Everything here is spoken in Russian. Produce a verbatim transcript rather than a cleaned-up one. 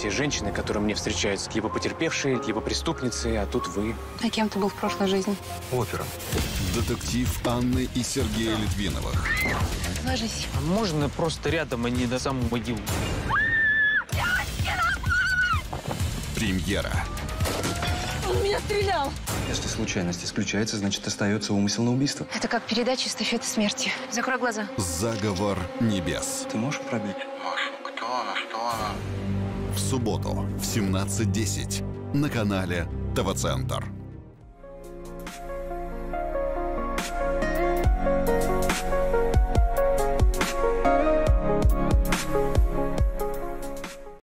все женщины, которые мне встречаются, либо потерпевшие, либо преступницы, а тут вы. А кем ты был в прошлой жизни? Опером. Детектив Анны и Сергея Литвиновых. Ложись. А можно просто рядом, а не на самом могилу? Премьера. Он меня стрелял. Если случайность исключается, значит, остается умысел на убийство. Это как передача «Эстафета смерти». Закрой глаза. Заговор небес. Ты можешь пробить? Маша, кто она, что она? В субботу в семнадцать десять на канале ТВ-центр.